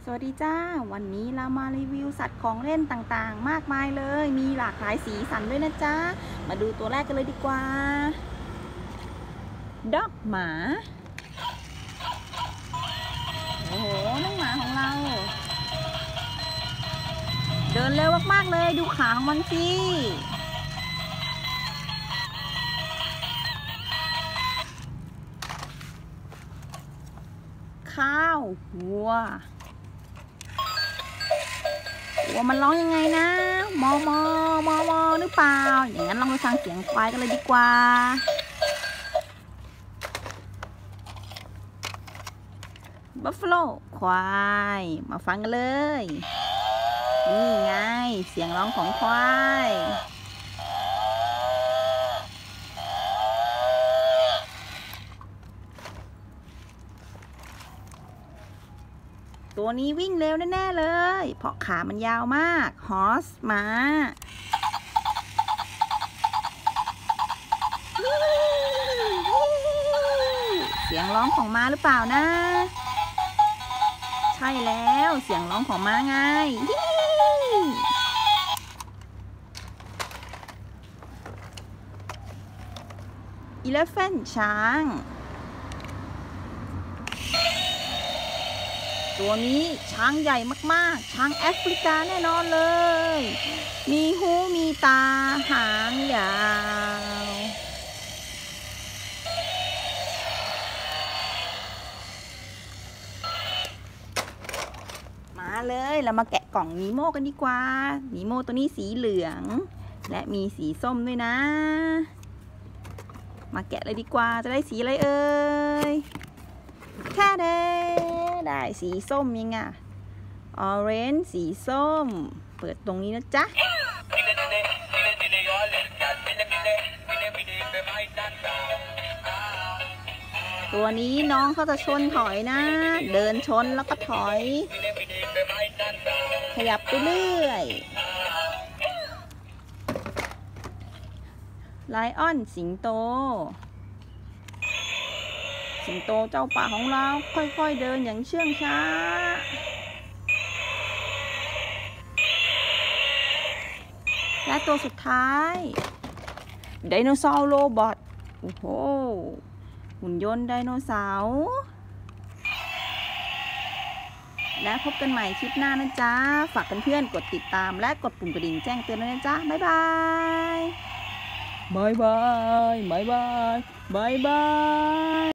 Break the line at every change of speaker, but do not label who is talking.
สวัสดีจ้าวันนี้เรามารีวิวสัตว์ของเล่นต่างๆมากมายเลยมีหลากหลายสีสันด้วยนะจ๊ะมาดูตัวแรกกันเลยดีกว่าด็อกหมาโอ้โหน้องหมาของเราเดินเร็วมากๆเลยดูขาของมันสิข้าววัวมันร้องยังไงนะมอมอมอมอหรือเปล่าอย่างนั้นลองไปฟังเสียงควายกันเลยดีกว่าบัฟฟาโลควายมาฟังกันเลยนี่ไงเสียงร้องของควายตัวนี้วิ่งเร็วแน่ๆเลยเพราะขามันยาวมากฮอร์สม้าเสียงร้องของม้าหรือเปล่านะใช่แล้วเสียงร้องของม้าไงอีเลฟเฟนช้างตัวนี้ช้างใหญ่มากๆช้างแอฟริกาแน่นอนเลยมีหูมีตาหางยาวมาเลยเรามาแกะกล่องนีโม่กันดีกว่านีโม่ตัวนี้สีเหลืองและมีสีส้มด้วยนะมาแกะเลยดีกว่าจะได้สีอะไรเอ่ยแค่ได้สีส้มยังไงออเรนจ์สีส้มเปิดตรงนี้นะจ๊ะตัวนี้น้องเขาจะชนถอยนะเดินชนแล้วก็ถอยขยับไปเรื่อยไลออนสิงโตเจ้าป่าของเราค่อยๆเดินอย่างเชื่องช้าและตัวสุดท้ายไดโนเสาร์โรบอทโอ้โหหุ่นยนต์ไดโนเสาร์และพบกันใหม่คลิปหน้านะจ๊ะฝากเพื่อนๆกดติดตามและกดปุ่มกระดิ่งแจ้งเตือนด้วยนะจ๊ะบ๊ายบายบ๊ายบายบ๊ายบายบ๊ายบาย